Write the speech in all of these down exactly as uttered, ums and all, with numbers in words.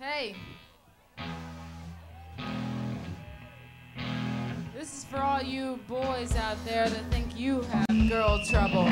Hey. This is for all you boys out there that think you have girl trouble.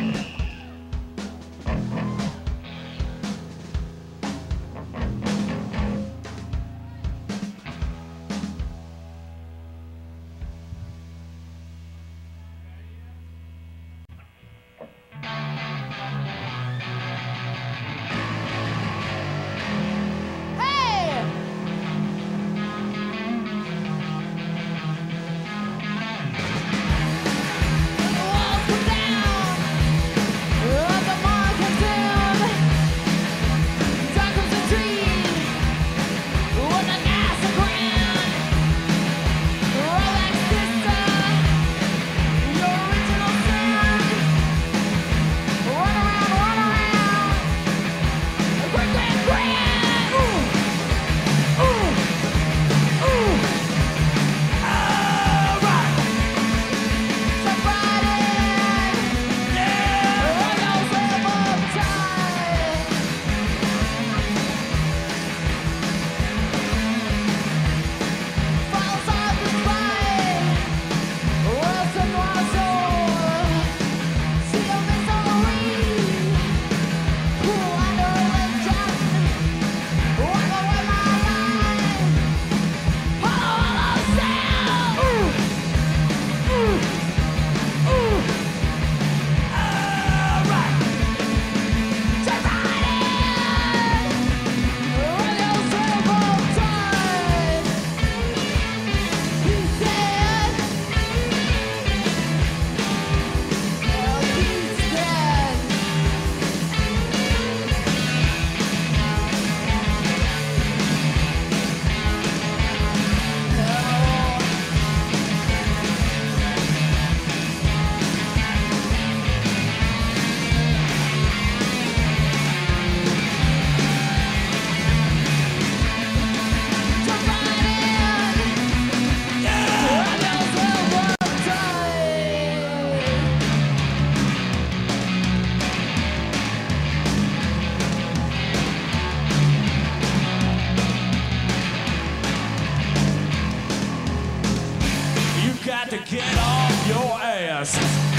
To get off your ass.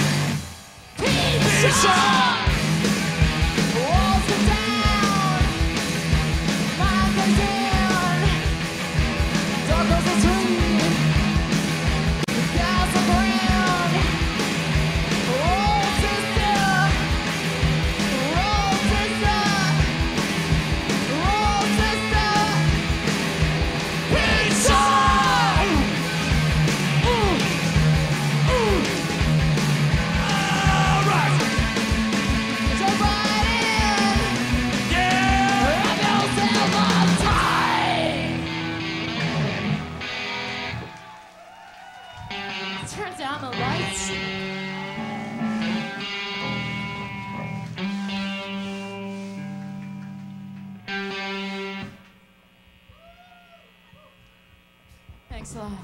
Pizza! Pizza! Walls are down. Mind is in. Dark as a tree. The gas are brown. Roll sister. Roll sister. Roll sister. Pizza! Turn down the lights. Thanks a lot.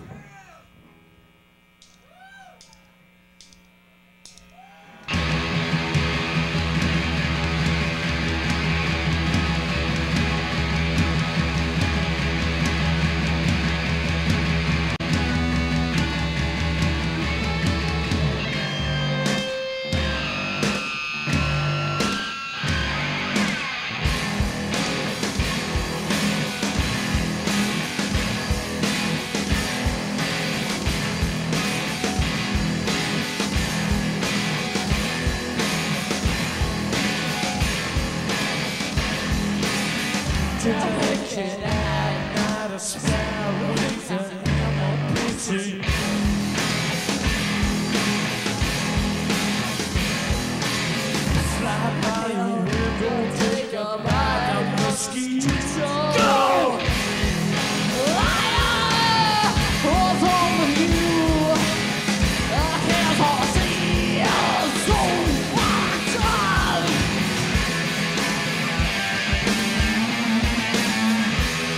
Detection at night, a sparrow with an ammo pity. Fly by your window, take a bite of mosquito. Go! Liar! What's wrong with you? I can't foresee your soul. What's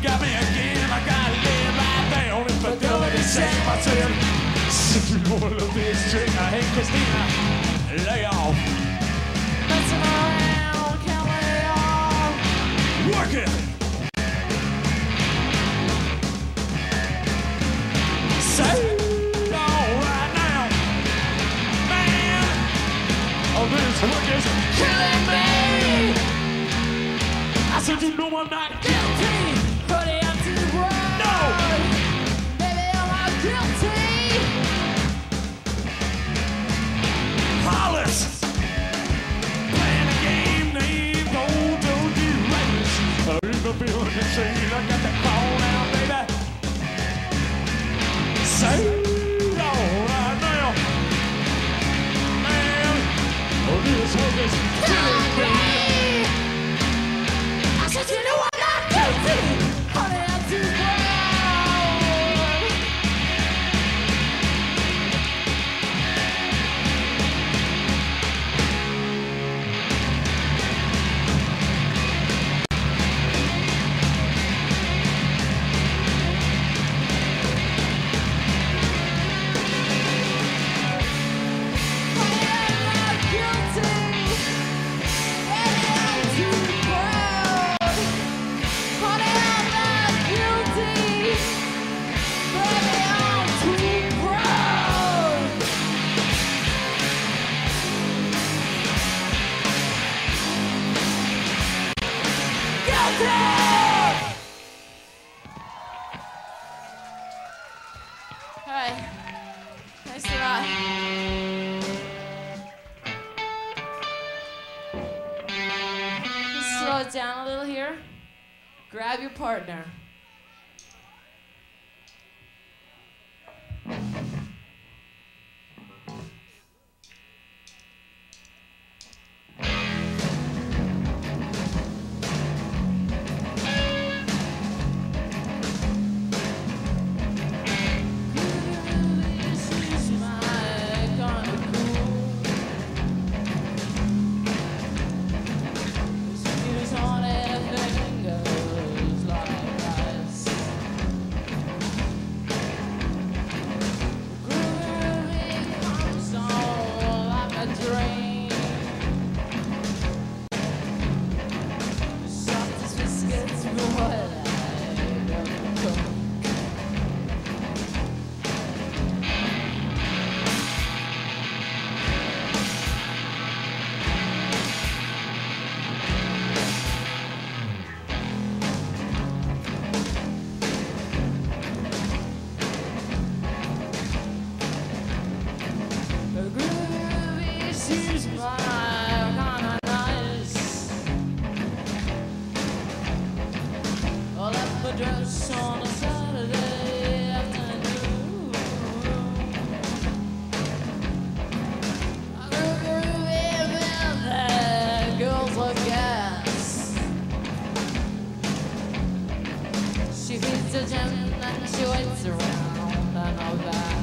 got me again. I gotta lay right down. Infidelity, shame, I said. If you wanna love this chick, I hate Christina. Lay off. Messing around, can't lay off. Work it. Say it all right now, man. Oh, this work is killing me. I said, you know I'm not guilty. Put it up to the ground. No. Baby, I'm not guilty. Hollis. Playing a game named Old Doggy Race. I in the building and say, I got that call now, baby. Say it all right now, man. Oh, this work is killing me. I said, you know I'm not guilty. Put it up to the ground. Alright, thanks a lot. Just slow it down a little here. Grab your partner. Dress on a Saturday afternoon. I groovy with the girls of gas. She feeds the gym and she waits around and all that.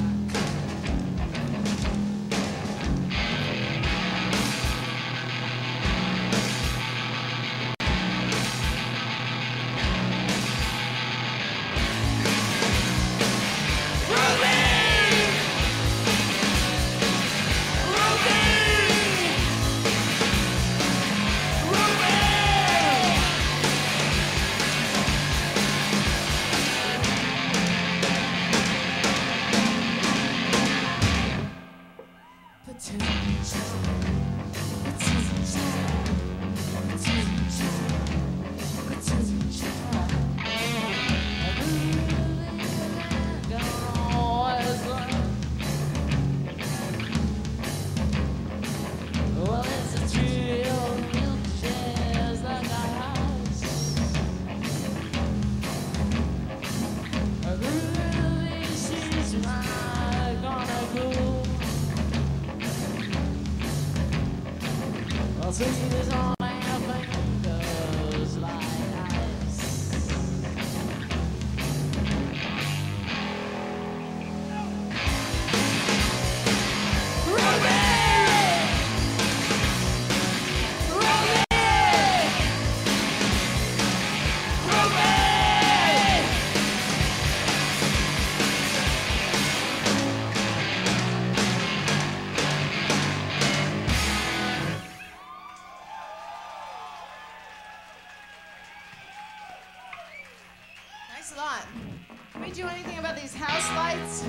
Thanks a lot. Can we do anything about these house lights?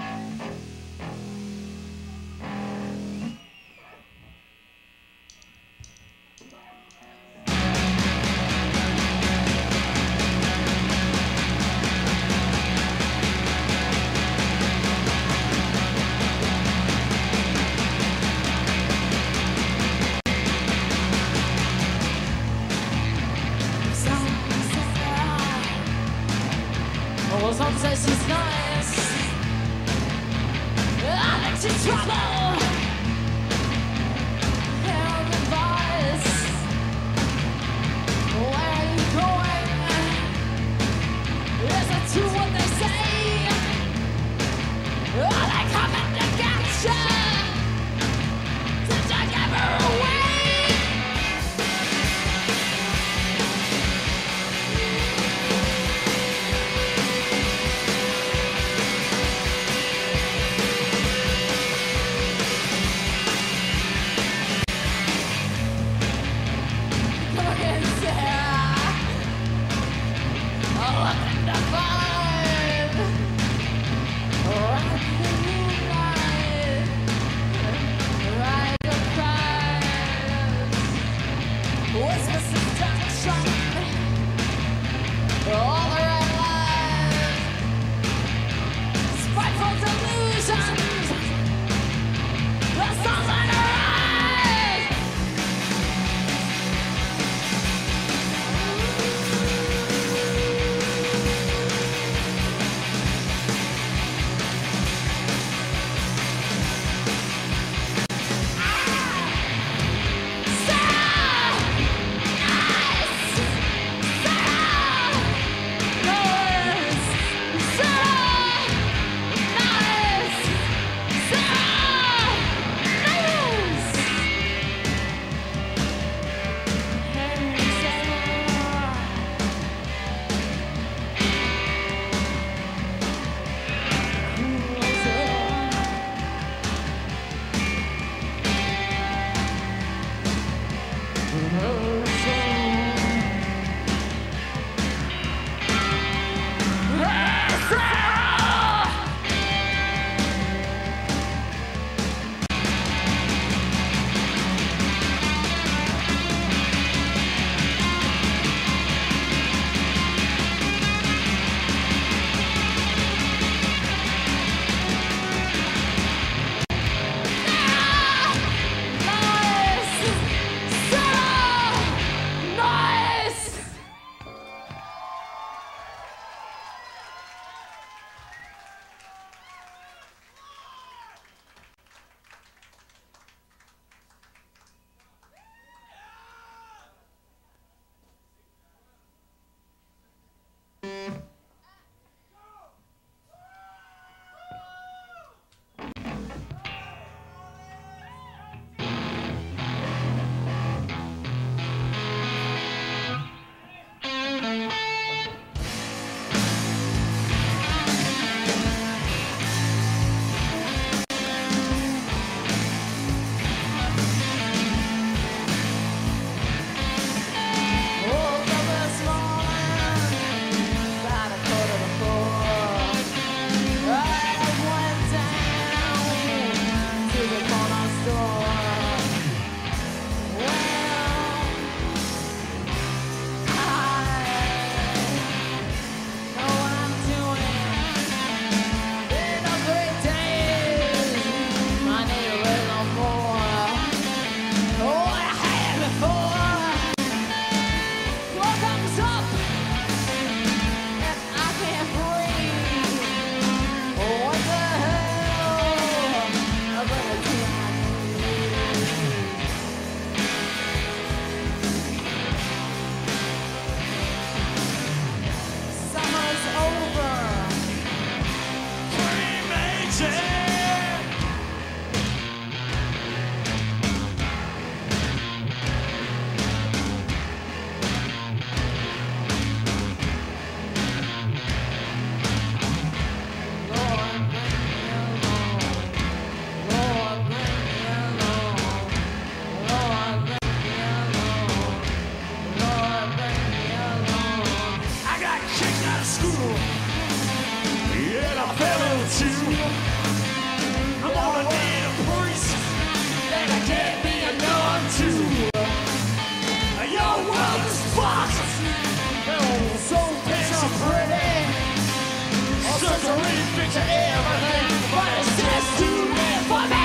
Well, some say she's nice. I think she's trouble. Help advice. Where are you going? Is it true what they say? Are they coming to get you? To take ever away? School. I fell into. I'm gonna need a priest, and I can't be a nun too. Your world is fucked. Oh, so picture pretty. Such a really picture everything, but it's just too late for me.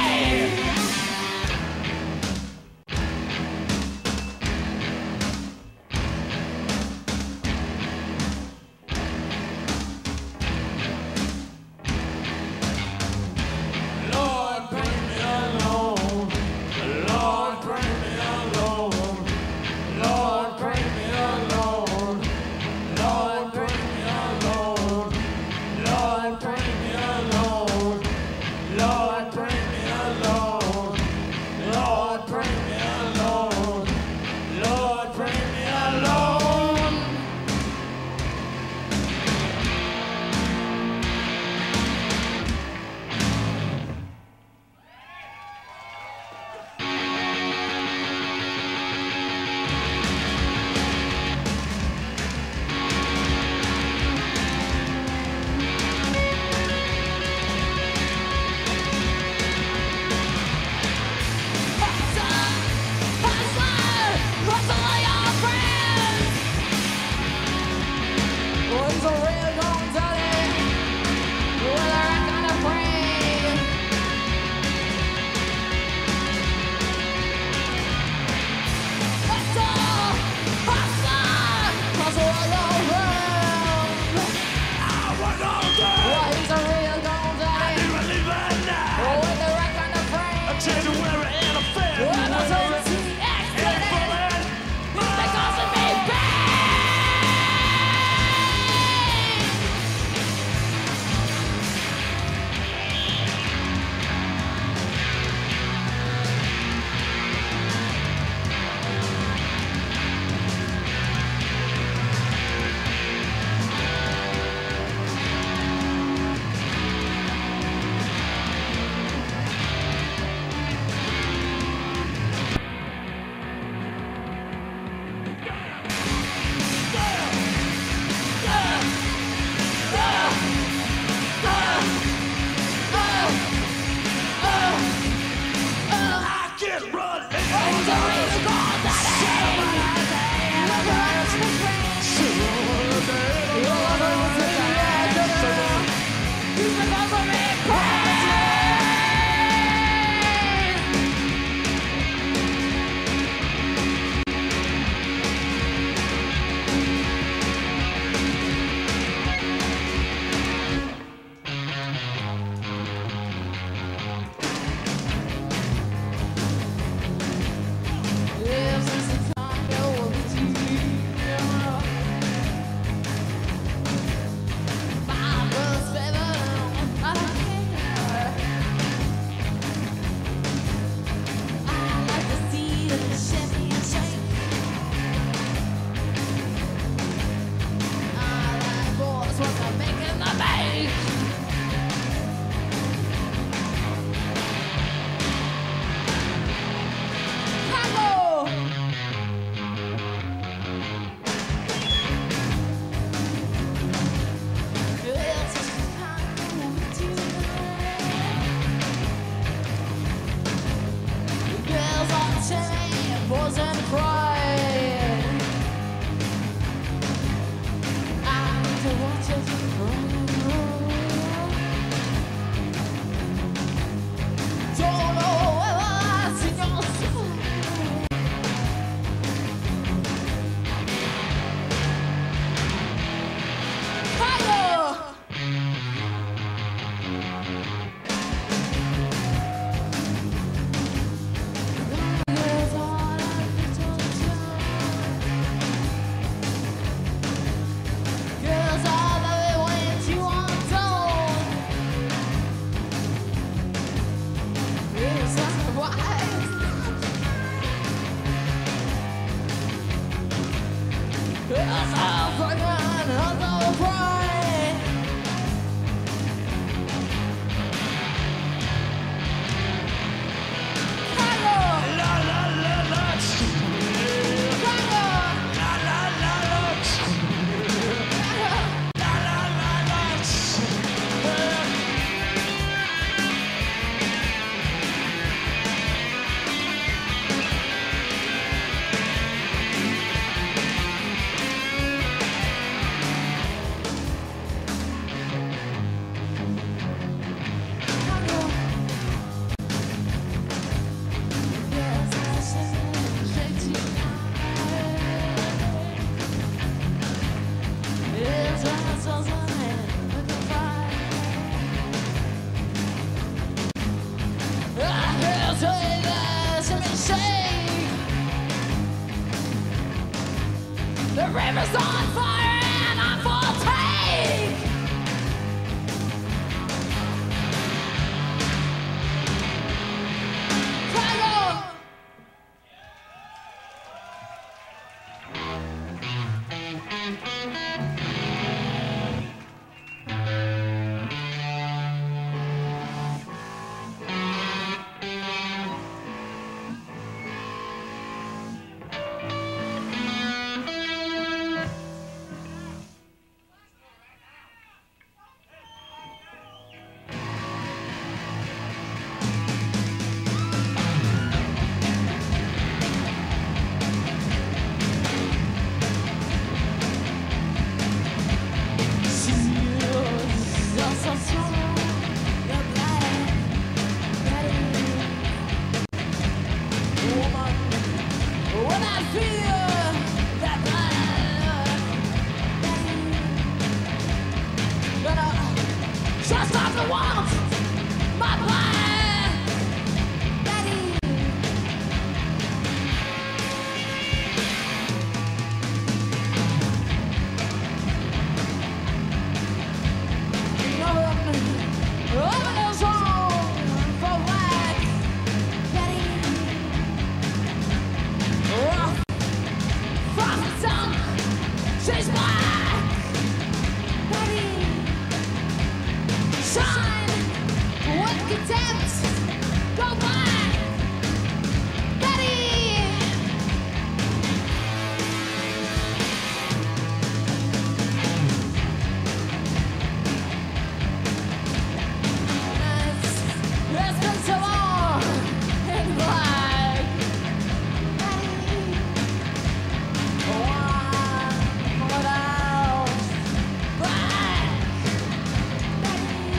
Girls all the way went to doesn't want my blood, Betty. Open his home for black, Betty. Rough, frosted tongue, she's black, Betty. Shine with contempt, go black, Betty. It's been so long in black, Betty. One without black, Betty.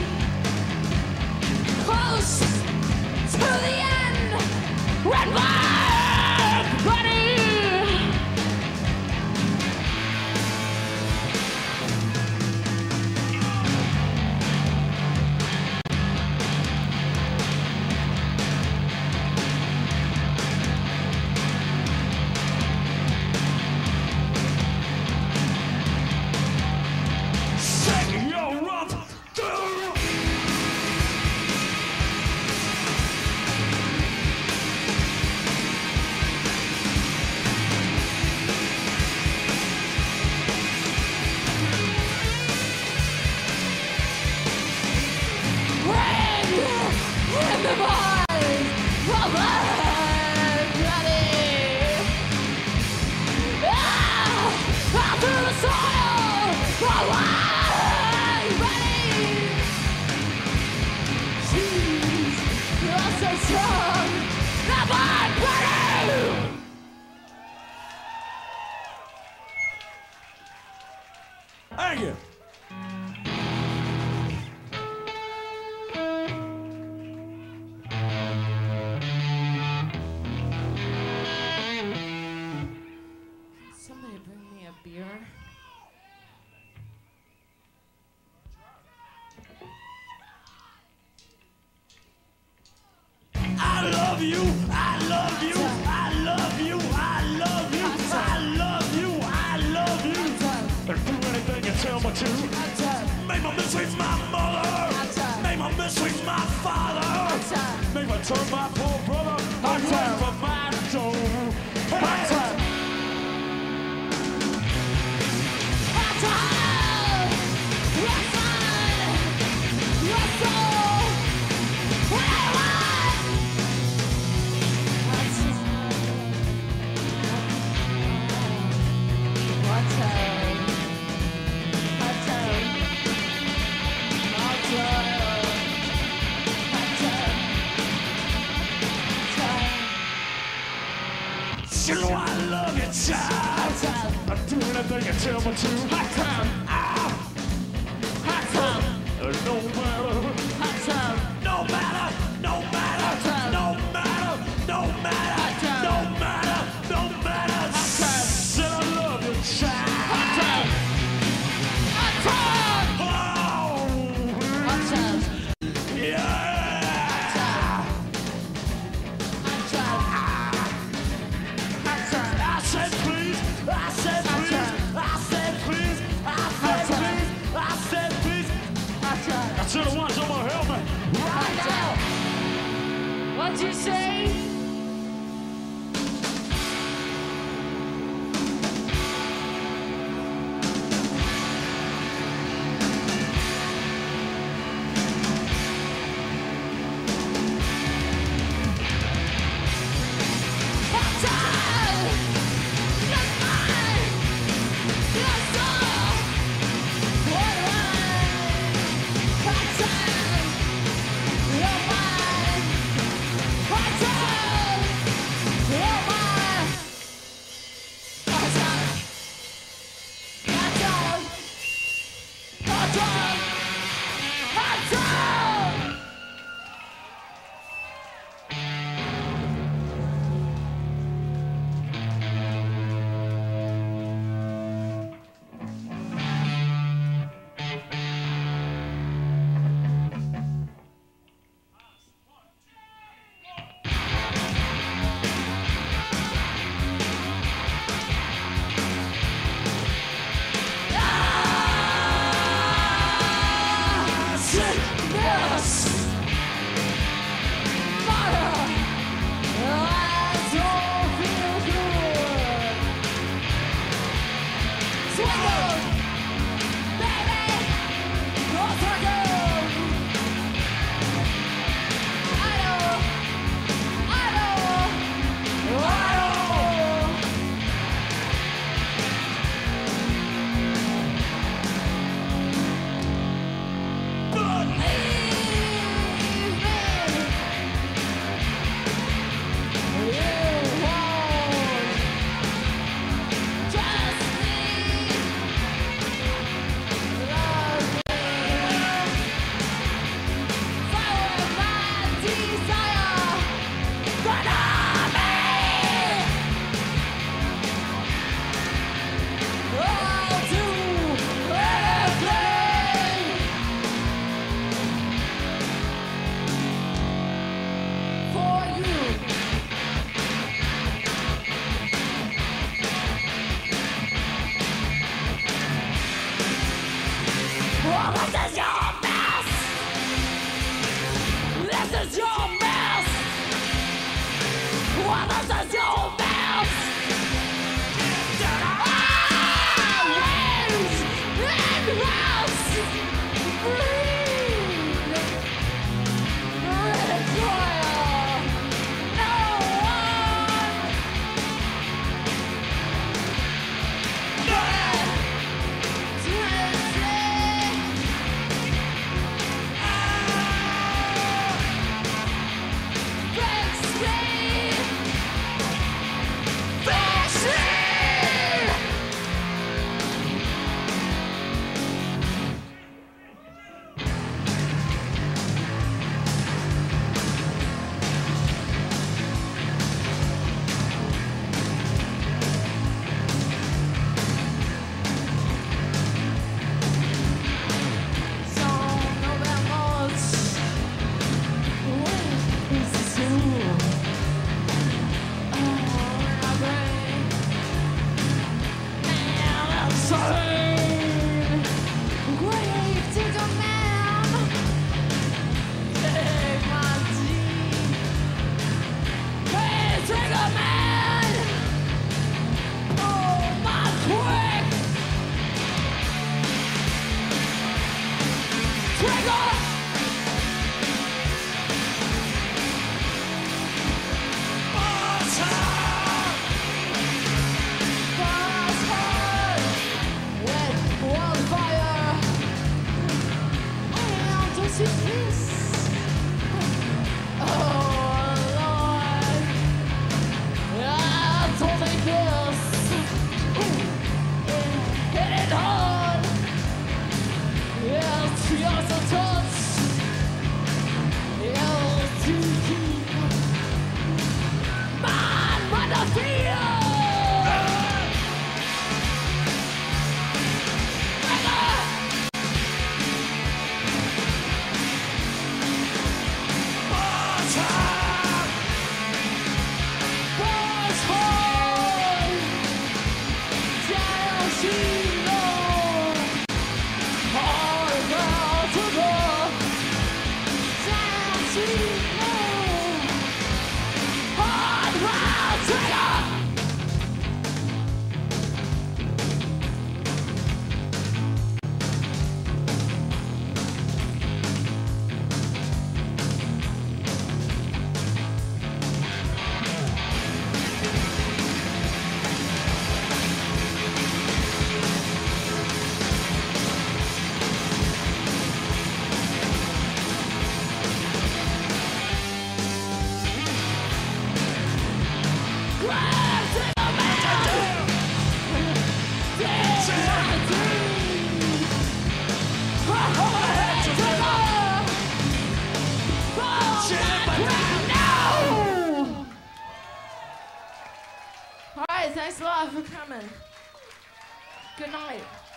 Close to the end, red black, Betty. Shake your rump, girl. Ring in the voice of black, Betty. Ah, out through the soil of black, Betty. She's you're so strong, the black, Betty. Thank you. Somebody bring me a beer. I love you, I love you, I love you, I love you, I love you, I love you. And do anything you tell me to. Make my mistakes my mother. Make my mistakes my father. Make my turn my poor brother away from my door. Hey! You know I love you, child. I'll do anything you tell me to. Hot time, ah, hot time. No matter, hot time. No matter, no matter, no matter, no matter, no matter, no matter. Hot time. Said I love you, child. Hot time, hot time. Oh, hot time. Yeah. I said please, I said please, I said please, I said please, I said please. I said the ones that will help me right now. What'd you say? Hot time, this is your mess. This is your mess. Well, this is your mess. Ah, waves and routes. Breathe. Recoil. No one. Yeah. Alright, thanks a lot for coming. Good night.